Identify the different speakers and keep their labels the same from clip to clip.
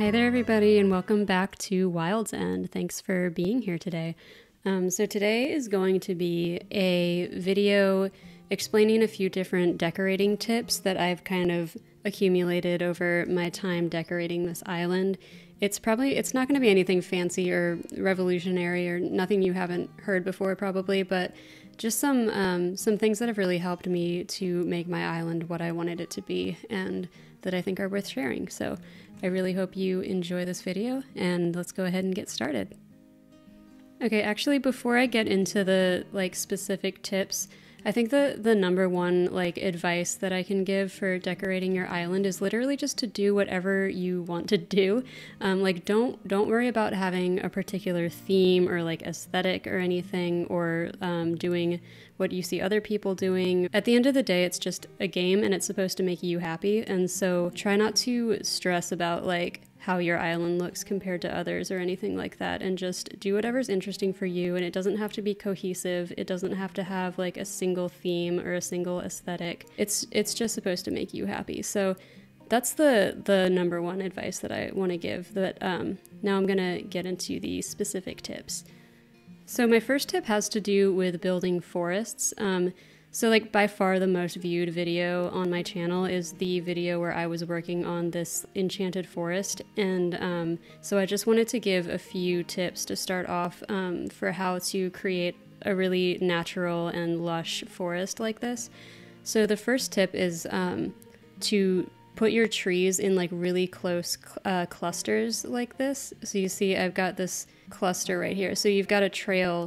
Speaker 1: Hi there everybody and welcome back to Wild's End. Thanks for being here today. So today is going to be a video explaining a few different decorating tips that I've kind of accumulated over my time decorating this island. It's not going to be anything fancy or revolutionary or nothing you haven't heard before probably, but just some things that have really helped me to make my island what I wanted it to be and that I think are worth sharing. So I really hope you enjoy this video, and let's go ahead and get started. Okay, actually before I get into the specific tips, I think the number one advice that I can give for decorating your island is literally just to do whatever you want to do. Don't worry about having a particular theme or aesthetic or anything, or doing what you see other people doing. At the end of the day, it's just a game and it's supposed to make you happy. And so try not to stress about how your island looks compared to others or anything like that, and just do whatever's interesting for you. And it doesn't have to be cohesive. It doesn't have to have a single theme or a single aesthetic. It's just supposed to make you happy. So that's the number one advice that I want to give. That now I'm gonna get into the specific tips. So my first tip has to do with building forests. So by far the most viewed video on my channel is the video where I was working on this enchanted forest. And so I just wanted to give a few tips to start off for how to create a really natural and lush forest like this. So the first tip is to put your trees in really close clusters like this. So you see I've got this cluster right here. So you've got a trail,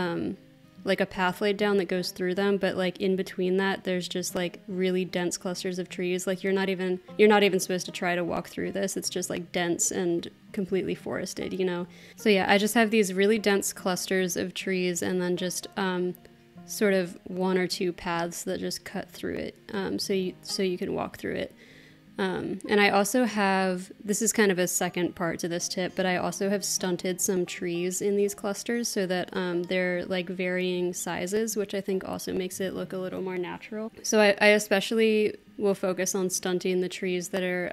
Speaker 1: a path laid down that goes through them, but in between that there's just really dense clusters of trees. You're not even supposed to try to walk through this. It's just dense and completely forested, you know. So yeah, I just have these really dense clusters of trees, and then just sort of one or two paths that just cut through it, so you can walk through it. And I also have, this is kind of a second part to this tip, but I also have stunted some trees in these clusters so that they're varying sizes, which I think also makes it look a little more natural. So I especially will focus on stunting the trees that are,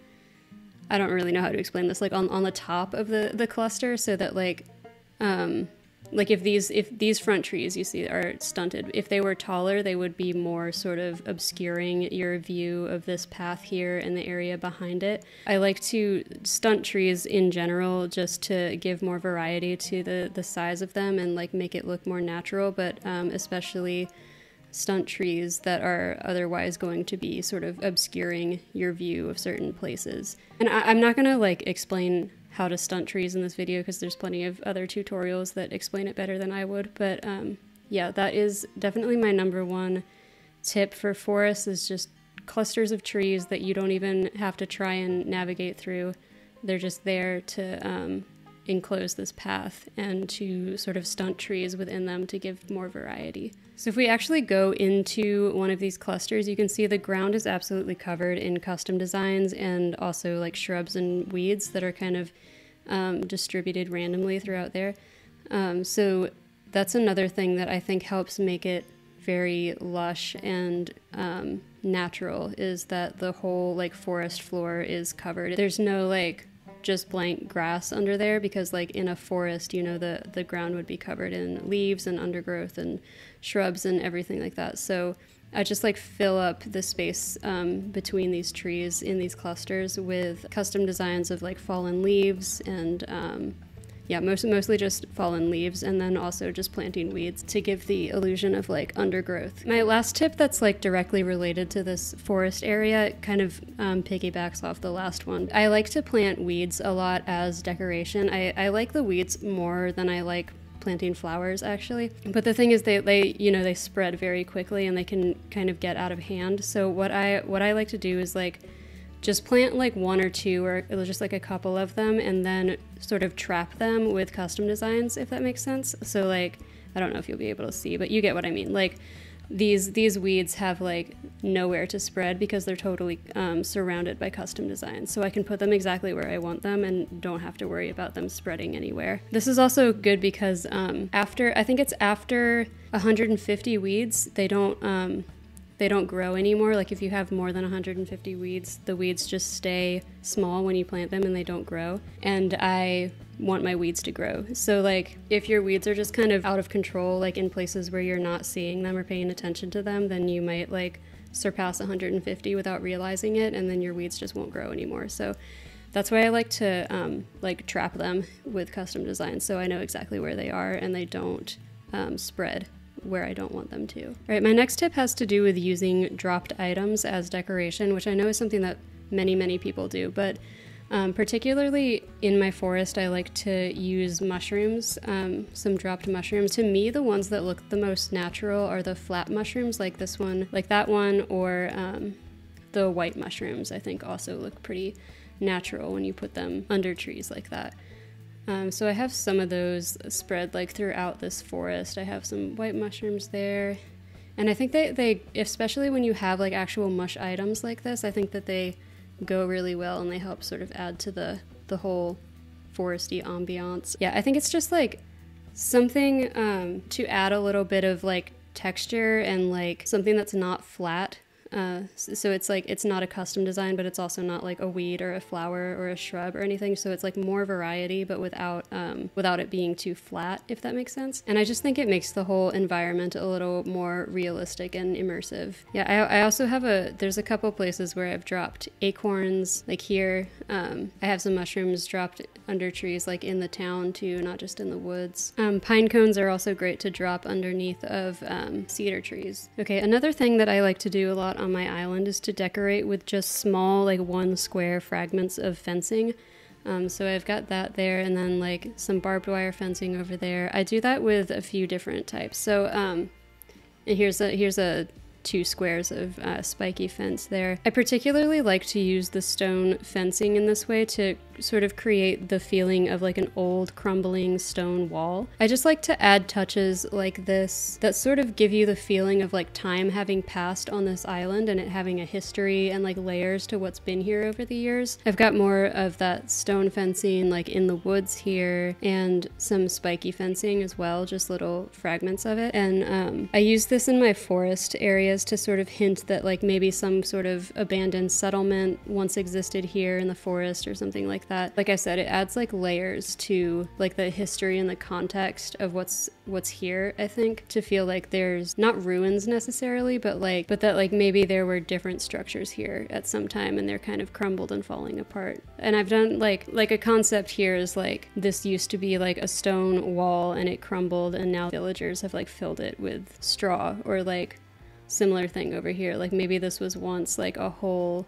Speaker 1: I don't really know how to explain this, on the top of the cluster, so that if these front trees you see are stunted, if they were taller, they would be more sort of obscuring your view of this path here and the area behind it. I like to stunt trees in general just to give more variety to the size of them and make it look more natural, but especially stunt trees that are otherwise going to be sort of obscuring your view of certain places. And I'm not gonna explain how to stunt trees in this video because there's plenty of other tutorials that explain it better than I would, but yeah, that is definitely my number one tip for forests, is just clusters of trees that you don't even have to try and navigate through. They're just there to enclose this path and to sort of stunt trees within them to give more variety. So if we actually go into one of these clusters, you can see the ground is absolutely covered in custom designs and also shrubs and weeds that are kind of distributed randomly throughout there. So that's another thing that I think helps make it very lush and natural, is that the whole forest floor is covered. There's no just blank grass under there, because in a forest, you know, the ground would be covered in leaves and undergrowth and shrubs and everything like that. So I just fill up the space between these trees in these clusters with custom designs of fallen leaves and yeah, mostly just fallen leaves, and then also just planting weeds to give the illusion of undergrowth. My last tip that's directly related to this forest area kind of piggybacks off the last one. I like to plant weeds a lot as decoration. I like the weeds more than I like planting flowers, actually. But the thing is, they spread very quickly and they can kind of get out of hand. So what I like to do is just plant one or two, or just a couple of them, and then sort of trap them with custom designs, if that makes sense. So I don't know if you'll be able to see, but you get what I mean. These weeds have nowhere to spread because they're totally surrounded by custom designs. So I can put them exactly where I want them and don't have to worry about them spreading anywhere. This is also good because I think it's after 150 weeds, they don't they don't grow anymore. Like if you have more than 150 weeds, the weeds just stay small when you plant them and they don't grow. And I want my weeds to grow. So like if your weeds are just kind of out of control, like in places where you're not seeing them or paying attention to them, then you might like surpass 150 without realizing it, and then your weeds just won't grow anymore. So that's why I like to like trap them with custom designs, so I know exactly where they are and they don't spread where I don't want them to. All right, my next tip has to do with using dropped items as decoration, which I know is something that many people do, but particularly in my forest, I like to use mushrooms, some dropped mushrooms. To me, the ones that look the most natural are the flat mushrooms, like this one, like that one, or the white mushrooms, I think also look pretty natural when you put them under trees like that. So I have some of those spread like throughout this forest. I have some white mushrooms there. And I think they especially when you have like actual mush items like this, I think that they go really well and they help sort of add to the whole foresty ambiance. Yeah, I think it's just like something to add a little bit of like texture and like something that's not flat. So it's like, it's not a custom design, but it's also not like a weed or a flower or a shrub or anything. So it's like more variety, but without it being too flat, if that makes sense. And I just think it makes the whole environment a little more realistic and immersive. Yeah, I also have there's a couple places where I've dropped acorns, like here. I have some mushrooms dropped under trees, like in the town too, not just in the woods. Pine cones are also great to drop underneath of cedar trees. Okay, another thing that I like to do a lot on my island is to decorate with just small, like 1 square fragments of fencing. So I've got that there, and then like some barbed wire fencing over there. I do that with a few different types. So and here's a 2 squares of spiky fence there. I particularly like to use the stone fencing in this way to sort of create the feeling of like an old crumbling stone wall. I just like to add touches like this that sort of give you the feeling of like time having passed on this island and it having a history and like layers to what's been here over the years. I've got more of that stone fencing like in the woods here and some spiky fencing as well, just little fragments of it. And I use this in my forest areas to sort of hint that like maybe some sort of abandoned settlement once existed here in the forest or something like that. Like I said, it adds like layers to like the history and the context of what's here, I think, to feel like there's not ruins necessarily, but that like maybe there were different structures here at some time and they're kind of crumbled and falling apart. And I've done like a concept here is like this used to be like a stone wall and it crumbled and now villagers have like filled it with straw, or like similar thing over here, like maybe this was once like a whole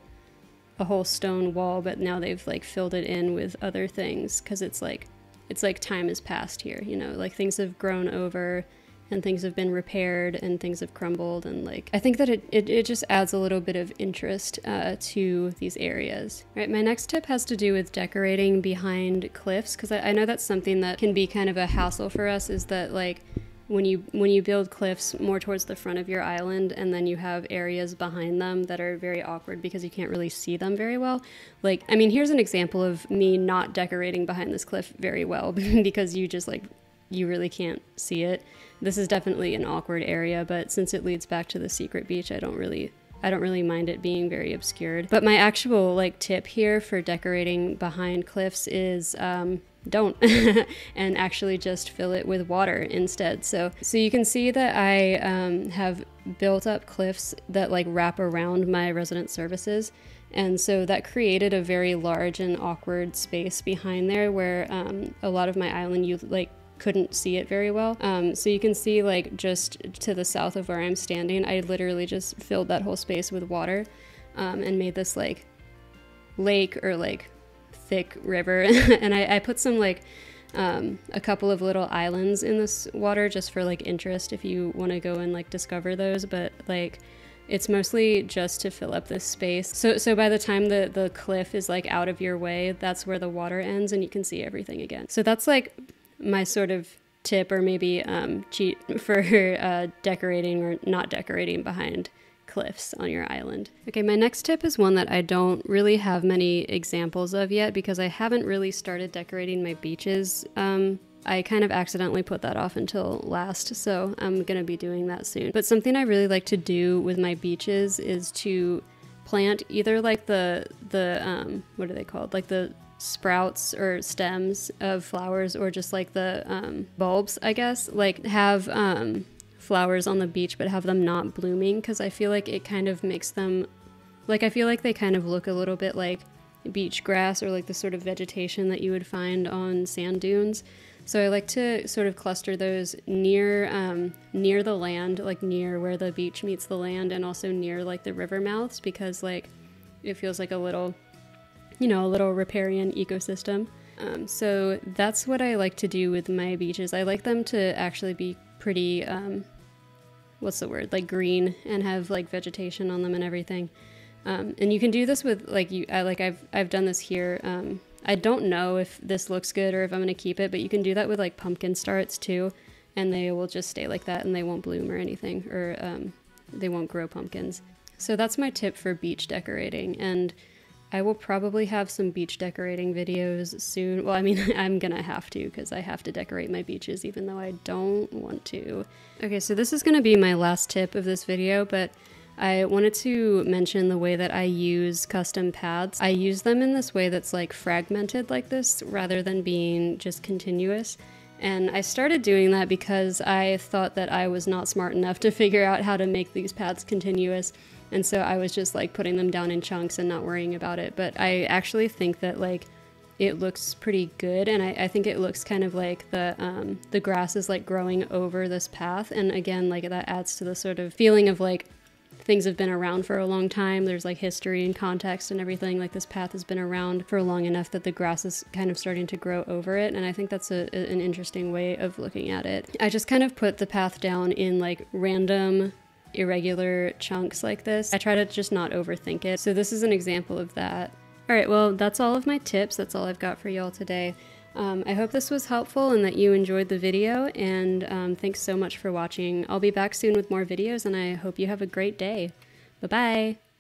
Speaker 1: stone wall, but now they've like filled it in with other things because it's like time has passed here, you know, like things have grown over and things have been repaired and things have crumbled, and like I think that it just adds a little bit of interest to these areas. Right, my next tip has to do with decorating behind cliffs, because I know that's something that can be kind of a hassle for us, is that like when you build cliffs more towards the front of your island and then you have areas behind them that are very awkward because you can't really see them very well. Like, I mean, here's an example of me not decorating behind this cliff very well because you just like, you really can't see it. This is definitely an awkward area, but since it leads back to the secret beach, I don't really mind it being very obscured. But my actual like tip here for decorating behind cliffs is don't and actually just fill it with water instead. So you can see that I have built up cliffs that like wrap around my resident services, and so that created a very large and awkward space behind there where a lot of my island youth like couldn't see it very well. So you can see like just to the south of where I'm standing, I literally just filled that whole space with water and made this like lake or like thick river. And I put some like a couple of little islands in this water just for like interest if you want to go and like discover those, but like it's mostly just to fill up this space. So by the time the cliff is like out of your way, that's where the water ends and you can see everything again. So that's like my sort of tip, or maybe cheat for decorating or not decorating behind cliffs on your island. Okay, my next tip is one that I don't really have many examples of yet because I haven't really started decorating my beaches I kind of accidentally put that off until last, so I'm gonna be doing that soon. But something I really like to do with my beeches is to plant either like the what are they called? Like the sprouts or stems of flowers, or just like the bulbs, I guess. Like have flowers on the beach but have them not blooming, because I feel like it kind of makes them, like I feel like they kind of look a little bit like beach grass or like the sort of vegetation that you would find on sand dunes. So I like to sort of cluster those near the land, like near where the beach meets the land, and also near like the river mouths, because like it feels like a little, you know, a little riparian ecosystem. So that's what I like to do with my beaches. I like them to actually be pretty, what's the word, like green, and have like vegetation on them and everything. And you can do this with like I've done this here. I don't know if this looks good or if I'm going to keep it, but you can do that with like pumpkin starts too, and they will just stay like that and they won't bloom or anything, or they won't grow pumpkins. So that's my tip for beach decorating, and I will probably have some beach decorating videos soon. Well, I mean, I'm gonna have to, because I have to decorate my beaches even though I don't want to. Okay, so this is gonna be my last tip of this video, but I wanted to mention the way that I use custom paths. I use them in this way that's like fragmented like this, rather than being just continuous. And I started doing that because I thought that I was not smart enough to figure out how to make these paths continuous. And so I was just like putting them down in chunks and not worrying about it. But I actually think that like it looks pretty good, and I think it looks kind of like the grass is like growing over this path. And again, like that adds to the sort of feeling of like things have been around for a long time. There's like history and context and everything. Like this path has been around for long enough that the grass is kind of starting to grow over it. And I think that's an interesting way of looking at it. I just kind of put the path down in like random irregular chunks like this. I try to just not overthink it. So this is an example of that. All right, well, that's all of my tips. That's all I've got for y'all today. I hope this was helpful and that you enjoyed the video, and thanks so much for watching. I'll be back soon with more videos, and I hope you have a great day. Bye-bye!